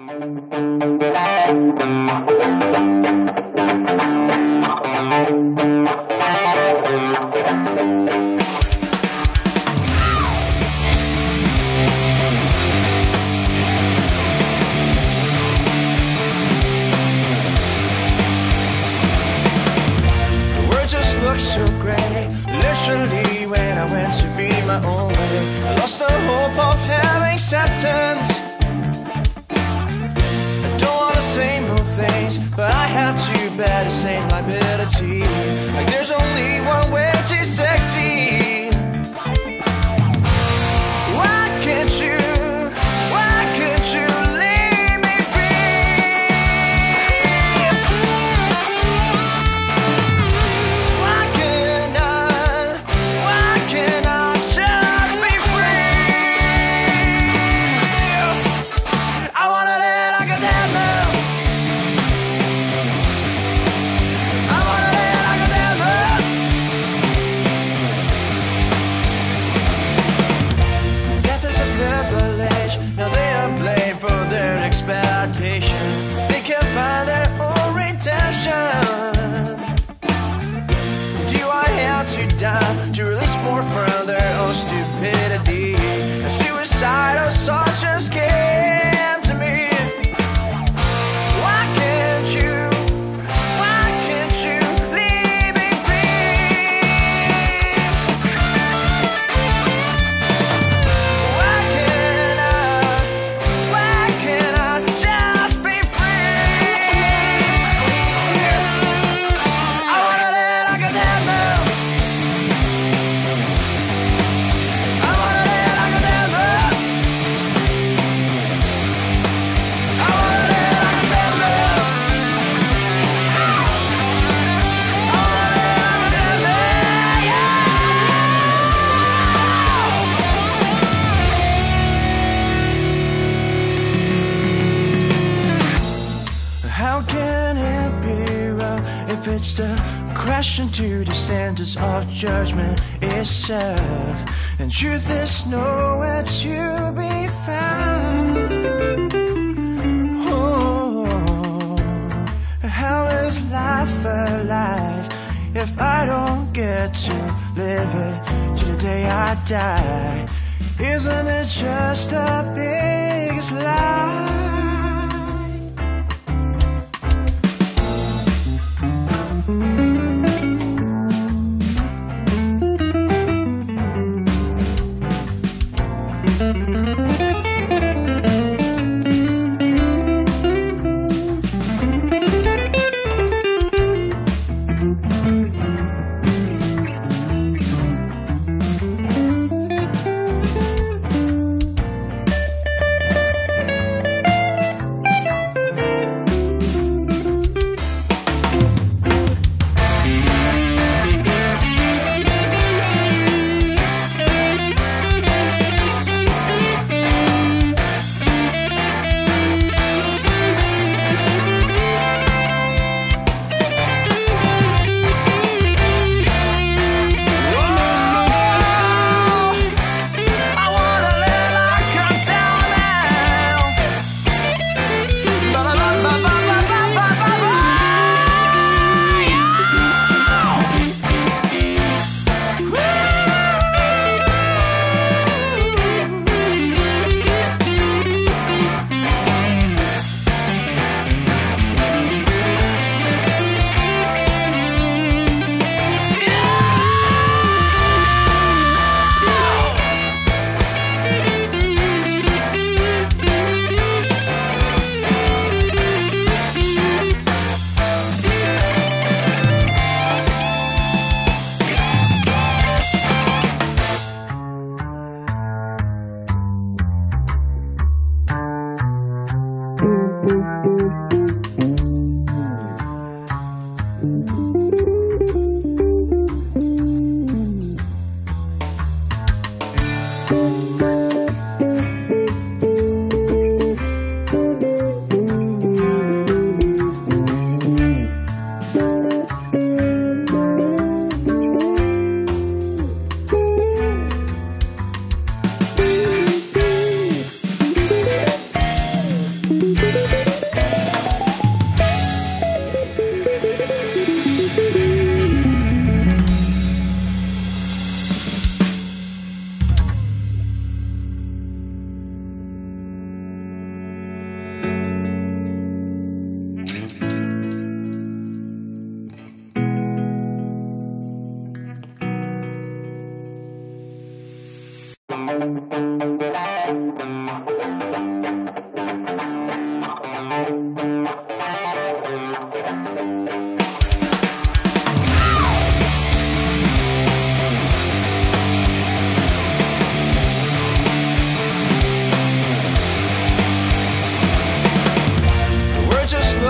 So great, literally when I went to be my own way, I lost the hope of having acceptance. I don't wanna say more things, but I have to bear the same liability. Like there's only one way to succeed. Why can't you leave me be? Why can't I just be free? I wanna live like a dead man. I wanna live like a dead man. Death is a privilege. Now they are blamed for their expectation. They can't find their own redemption. Do I have to die to release more from their own stupidity? And suicide is such a scam to me. Why can't you leave me be? Why can't I just be free? I wanna live like a dead man. I wanna live like a dead man. I wanna live like a dead man. I wanna live like a dead man, yeah. How can it be wrong if it's the question to the standards of judgment itself? And truth is nowhere to be found. Oh, how is life alive if I don't get to live it to the day I die? Isn't it just the biggest lie?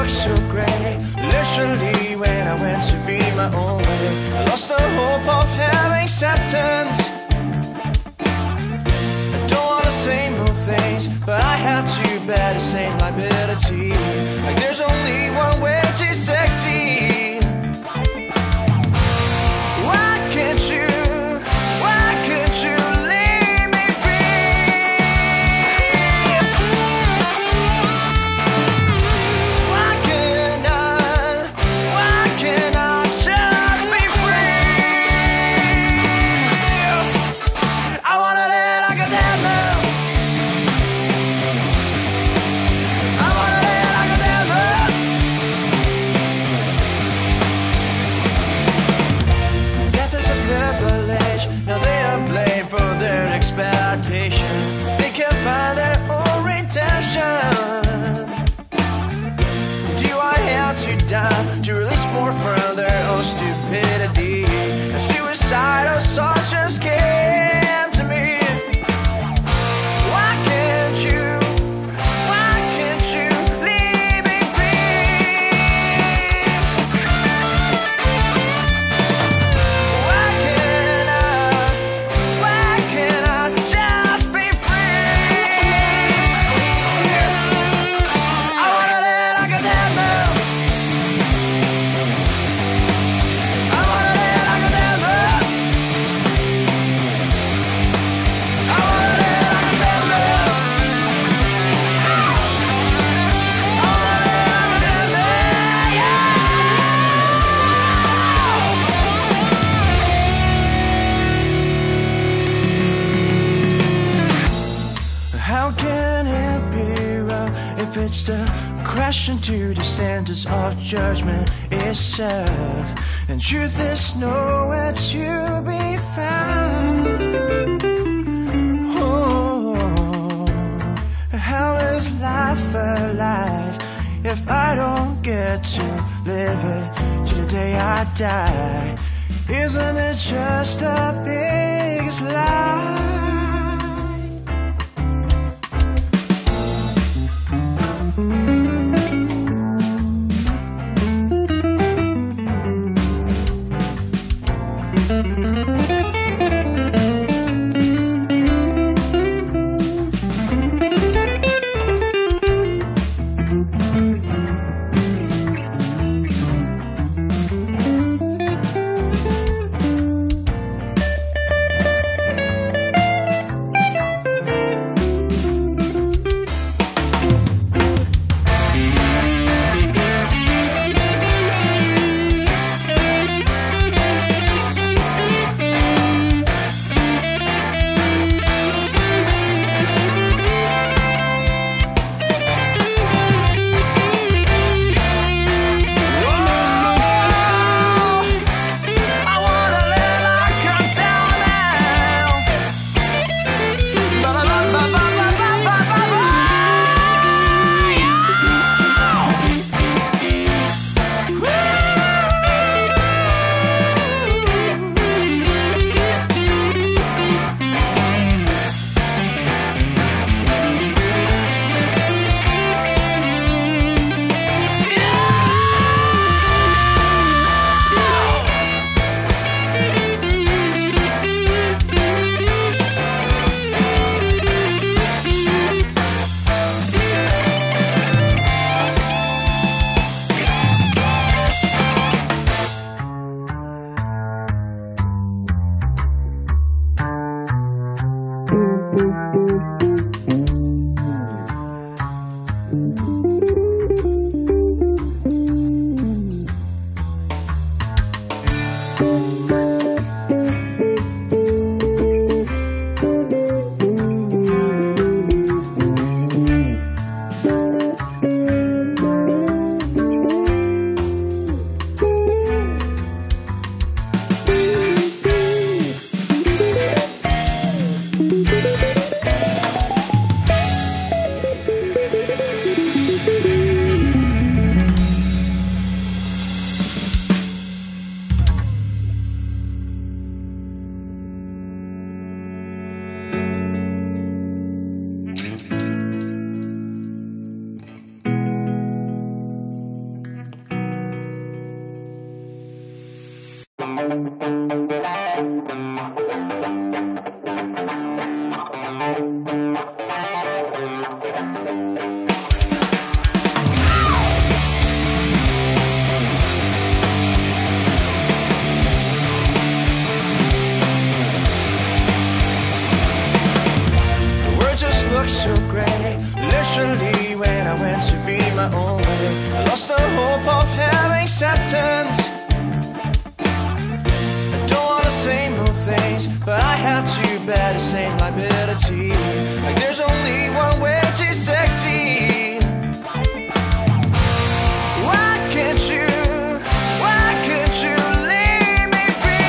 so great. Literally, when I went to be my own way, I lost the hope of having acceptance. I don't wanna say more things, but I have to bear the same liability. Like there's only one way to succeed. Why can't you? Why can't you leave me be? Why can't I just be free? I wanna live like a devil. I wanna live like a devil. Death is a privilege. Now they are blamed for their expectation. They can't find their own redemption. Do I have to die to release more from their own stupidity? And suicide is such a scam to me. Why can't you? Why can't you leave me be? Why can't I just be free? I wanna live like a devil. I wanna live like a devil. I wanna live like a devil. I wanna live like a devil. Yeah. How can it be wrong if it's the crashing to the standards of judgment itself? And truth is nowhere to be found. Oh, how is life alive if I don't get to live it till the day I die? Isn't it just the biggest lie? I went to be my own way. I lost the hope of having acceptance. I don't wanna say more things, but I have to bear the same liability. Like there's only one way to succeed. Why can't you leave me be?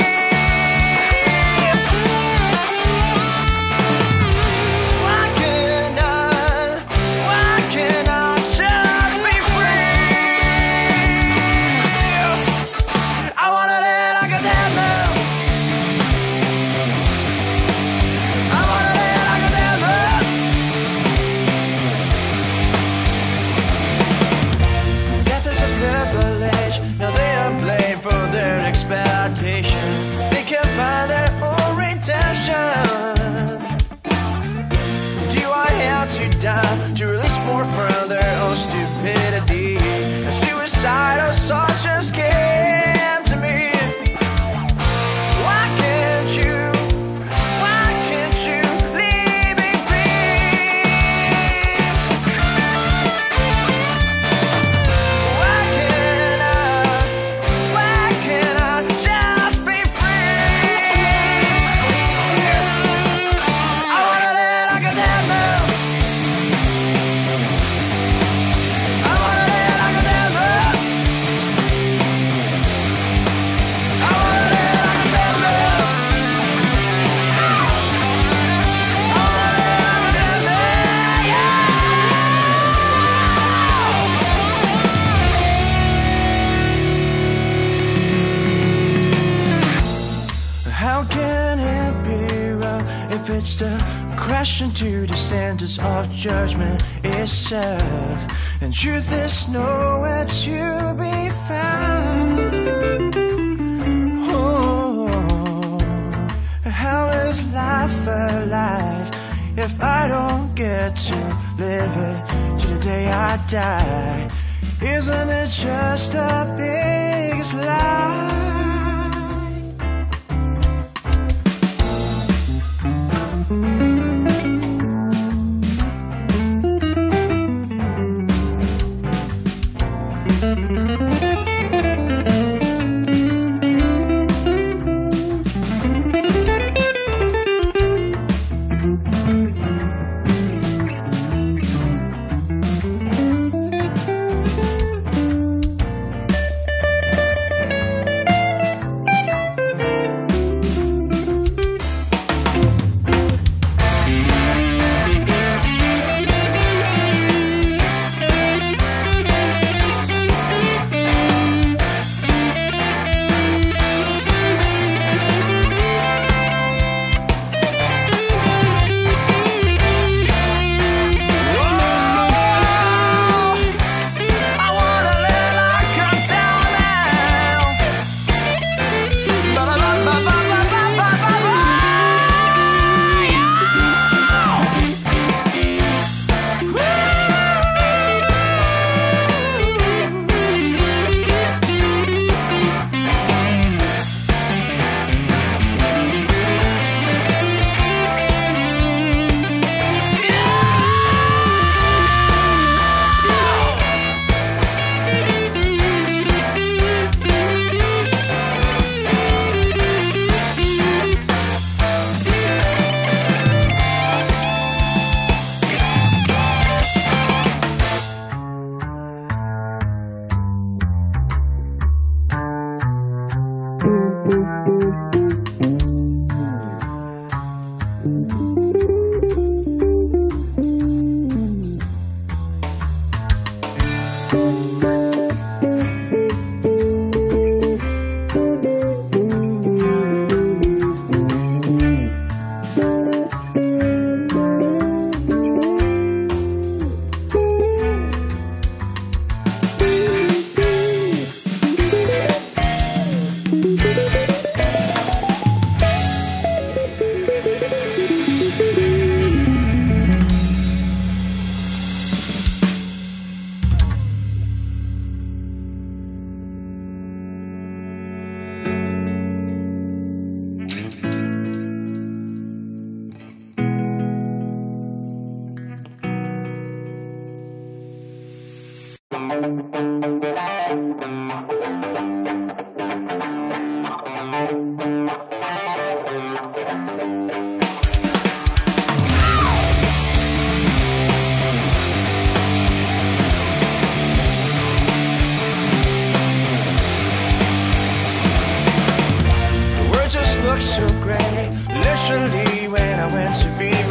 Why can't I just be free? I wanna live like a devil. I wanna live like a devil. Death is a privilege. Now they are blamed for their expectation. They can't find their own redemption. Do I have to die to release more from their own stupidity? And suicidal thoughts just came to me. Why can't you leave me be? Why can't I just be free? I wanna live like a devil. I wanna live like a devil. I wanna live like a devil. I wanna live like a devil. Yeah. How can it be wrong if it's the crashing to the standards of judgment itself? And truth is nowhere to be found. Oh, how is life alive if I don't get to live it to the day I die? Isn't it just the biggest lie?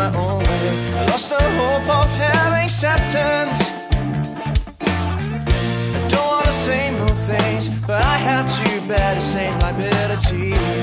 my own way. I lost the hope of having acceptance. I don't wanna say more things, but I have too bad to say liability.